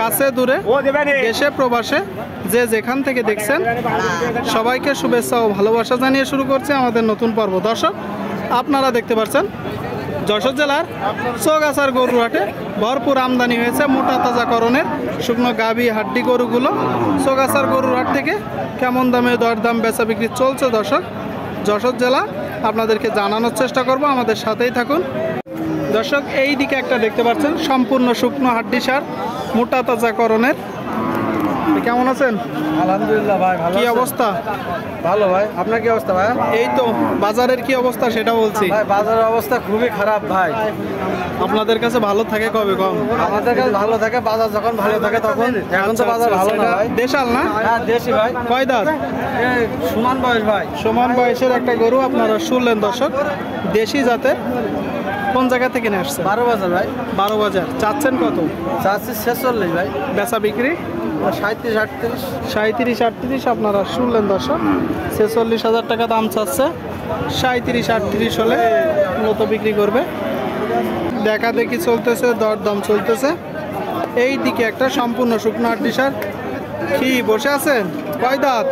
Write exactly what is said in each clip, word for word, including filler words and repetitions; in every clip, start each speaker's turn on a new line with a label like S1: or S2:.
S1: কাছে দূরে দেশে প্রবাসে যে যেখান থেকে দেখছেন সবাইকে শুভেচ্ছা ও ভালোবাসা জানিয়ে শুরু করছে আমাদের নতুন পর্ব। দর্শক, আপনারা দেখতে পাচ্ছেন যশোর জেলার চৌগাছার গরুর হাটে ভরপুর আমদানি হয়েছে মোটা তাজাকরণের শুকনো গাভী হাড্ডি গরুগুলো। চৌগাছার গরুর হাট থেকে কেমন দামে দরদাম বেচা বিক্রি চলছে দর্শক যশোর জেলা আপনাদেরকে জানানোর চেষ্টা করব, আমাদের সাথেই থাকুন। দর্শক, এই দিকে একটা দেখতে পাচ্ছেন সম্পূর্ণ শুকনো হাড্ডি সার মোটা তাজাকরণের। কেমন আছেন?
S2: আলহামদুলিল্লাহ ভাই, ভালো।
S1: কি অবস্থা?
S2: ভালো ভাই, আপনার কি অবস্থা ভাই?
S1: এই তো বাজারের কি অবস্থা সেটা বলছি।
S2: ভাই বাজারের অবস্থা খুবই খারাপ ভাই।
S1: আপনাদের কাছে ভালো থাকে কবে কম?
S2: আমাদের কাছে ভালো থাকে বাজার যখন ভালো থাকে তখন। এখন তো বাজার ভালো না ভাই।
S1: দেশাল না?
S2: হ্যাঁ দেশি ভাই।
S1: কয় দাঁত?
S2: এই সমান বয়স ভাই।
S1: সমান বয়সের একটা গরু আপনারা শুনলেন দর্শক, দেশি জাতের। কোন জায়গা থেকে নিয়ে আসছে?
S2: বারো বাজার ভাই।
S1: বারো বাজার। চাচ্ছেন কত?
S2: চাচ্ছি ছেচল্লিশ ভাই।
S1: বেচা বিক্রি
S2: সাঁত্রিশ আটত্রিশ।
S1: সাঁত্রিশ আটত্রিশ আপনারা শুনলেন দর্শক, ছেচল্লিশ হাজার টাকা দাম চাচ্ছে। সাঁত্রিশ আটত্রিশ হলে মূলত বিক্রি করবে। দেখা দেখি চলতেছে, দরদাম চলতেছে। এই দিকে একটা সম্পূর্ণ শুকনো হাড্ডি সার। কি বসে আছেন? কয় দাঁত?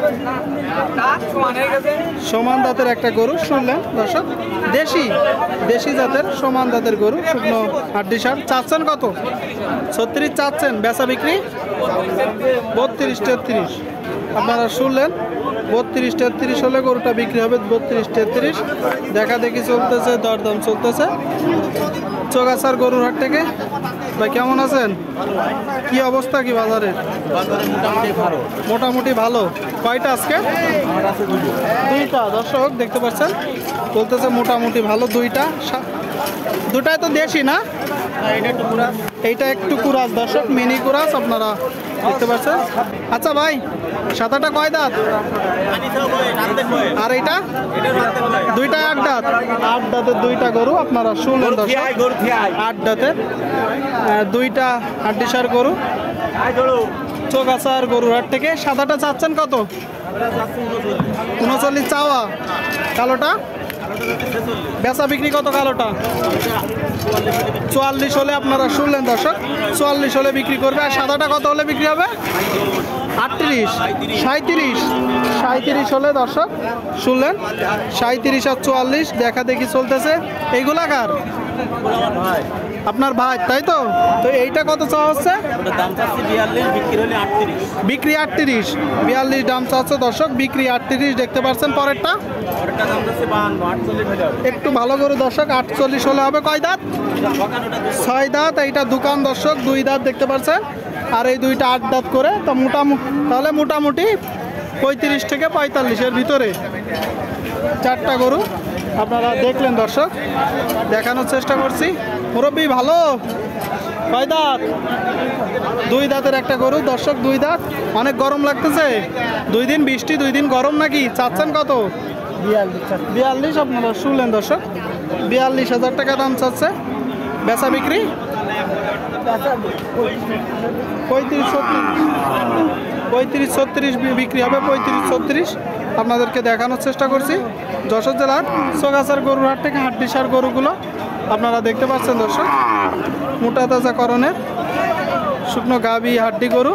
S1: সমান দাঁতের একটা গরু শুনলেন দর্শক, দেশি দেশি জাতের সমান দাঁতের গরু শুকনো হাড্ডি সার। চাচ্ছেন কত? ছত্রিশ চাচ্ছেন। বেচা বিক্রি বত্রিশ তেত্রিশ আপনারা শুনলেন। বত্রিশ তেত্রিশ হলে গরুটা বিক্রি হবে। বত্রিশ তেত্রিশ দেখা দেখি চলতেছে, দরদাম চলতেছে চৌগাছার গরুর হাট থেকে। ভাই কেমন আছেন? কি অবস্থা কি বাজারের?
S2: মোটামুটি ভালো।
S1: মোটামুটি ভালো। কয়টা আজকে? দুইটা। দর্শক দেখতে পাচ্ছেন বলতেছে মোটামুটি ভালো দুইটা। দুটাই তো দেশি না? এইটা একটু কুরাস দর্শক, মিনি কুরাস আপনারা দেখতে পাচ্ছেন। আচ্ছা ভাই, সাদাটা কয় দাঁত? আর এইটা দুইটা আট দাঁত। আট দাঁতের দুইটা গরু আপনারা শুনলেন দর্শক, আট দাঁতের দুইটা হাড্ডিসার গরু চৌগাছার গরুর হাট থেকে। সাদাটা চাচ্ছেন কত? উনচল্লিশ চাওয়া। কালোটা বেচা বিক্রি কত? কালোটা চুয়াল্লিশ হলে আপনারা শুনলেন দর্শক, চুয়াল্লিশ হলে বিক্রি করবে। আর সাদাটা কত হলে বিক্রি হবে? আটত্রিশ সাঁত্রিশ সাঁত্রিশ হলে দর্শক শুনলেন। সাঁত্রিশ আর চুয়াল্লিশ দেখা দেখি চলতেছে। এইগুলা কার? আপনার ভাই, তাই তো? তো এইটা কত চাওয়া হচ্ছে? বিক্রি আটত্রিশ। বিয়াল্লিশ দাম চাচ্ছে দর্শক, বিক্রি আটত্রিশ। দেখতে পাচ্ছেন পরেরটা একটু ভালো করে দর্শক, আটচল্লিশ হলে হবে। কয় দাঁত? ছয় দাঁত। এইটা দোকান দর্শক, দুই দাঁত দেখতে পাচ্ছেন। আর এই দুইটা আট দাঁত করে। তো মোটামুটি তাহলে মোটামুটি পঁয়ত্রিশ থেকে পঁয়তাল্লিশের ভিতরে চারটা গরু আপনারা দেখলেন দর্শক, দেখানোর চেষ্টা করছি। মুরব্বি ভালো। কয় দাঁত? দুই দাঁতের একটা গরু দর্শক, দুই দাঁত। অনেক গরম লাগতেছে, দুই দিন বৃষ্টি দুই দিন গরম নাকি? চাচ্ছেন কত? বিয়াল্লিশ আপনারা শুনলেন দর্শক, বিয়াল্লিশ হাজার টাকা দাম চাচ্ছে। বেচা বিক্রি পঁয়ত্রিশ ছত্রিশ পঁয়ত্রিশ ছত্রিশ বিক্রি হবে। পঁয়ত্রিশ ছত্রিশ আপনাদেরকে দেখানোর চেষ্টা করছি যশোর জেলার চৌগাছার গরুর হাট থেকে হাড্ডিসার গরুগুলো আপনারা দেখতে পাচ্ছেন দর্শক, মোটা তাজাকরণের শুকনো গাভী হাড্ডি গরু।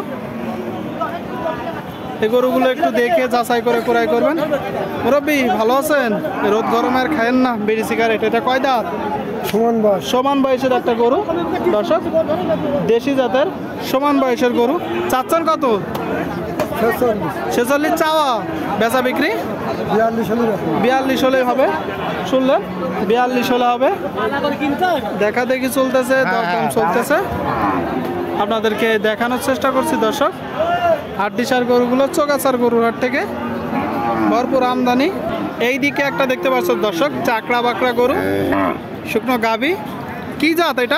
S1: এই গরুগুলো একটু দেখে যাচাই করে ক্রয় করবেন। মুরব্বি ভালো আছেন? রোদ গরমের খায়েন না বিড়ি সিগারেট। এটা কয় দাঁত?
S2: সমান বয়স।
S1: সমান বয়সের একটা গরু দর্শক, দেশি জাতের সমান বয়সের গরু। চাচ্ছেন কত? ছেচল্লিশ চাওয়া। বেচা বিক্রি বিয়াল্লিশ হলে হবে। শুনলেন, বিয়াল্লিশ হলে হবে। দেখা দেখি চলতেছে, দরদাম চলতেছে। আপনাদেরকে দেখানোর চেষ্টা করছি দর্শক, হাড্ডিসার গরুগুলো চৌগাছার গরুর হাট থেকে ভরপুর আমদানি। এই দিকে একটা দেখতে পাচ্ছেন দর্শক, চাকরা বাকড়া গরু শুকনো গাভী। কি জাত এটা?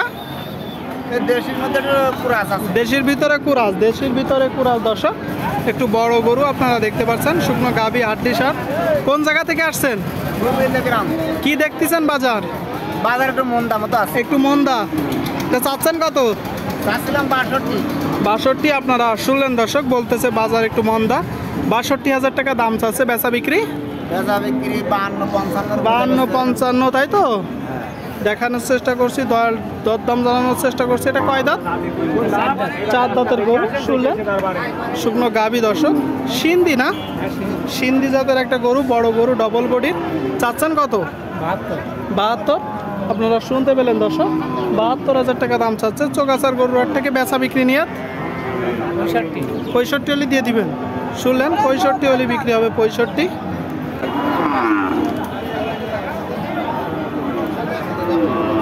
S1: দেশির ভিতরে কুরাস। দেশির ভিতরে কুরাস দর্শক, একটু বড় গরু আপনারা দেখতে পাচ্ছেন। শুকনো গাভী হাড্ডিসার। কোন জায়গা থেকে আসছেন? কি দেখতেছেন বাজার?
S2: বাজার একটু মন্দা মতো আছে।
S1: একটু মন্দা। তো চাচ্ছেন কত?
S2: চাচ্ছিলাম বাষট্টি।
S1: বাষট্টি আপনারা শুনলেন দর্শক, বলতেছে বাজার একটু মন্দা। বাষট্টি হাজার টাকা দাম চাচ্ছে। বেচা বিক্রি
S2: বেচা বিক্রি বাহান্ন পঞ্চান্ন।
S1: বাহান্ন পঞ্চান্ন তাই তো? দেখানোর চেষ্টা করছি, দর দরদাম জানানোর চেষ্টা করছি। এটা কয় দাঁত? চার দাঁতের গরু। শুনলেন শুকনো গাভী দর্শক, সিন্ধি না, সিন্ধি জাতের একটা গরু, বড় গরু, ডবল বডির। চাচ্ছেন কত? বাহাত্তর। আপনারা শুনতে পেলেন দর্শক, বাহাত্তর হাজার টাকা দাম চাচ্ছে। চোকাচার গরুর হাট থেকে বেচা বিক্রি নিয়ে পঁয়ষট্টি হলে দিয়ে দিবেন। শুনলেন, পঁয়ষট্টি হলে বিক্রি হবে, পঁয়ষট্টি।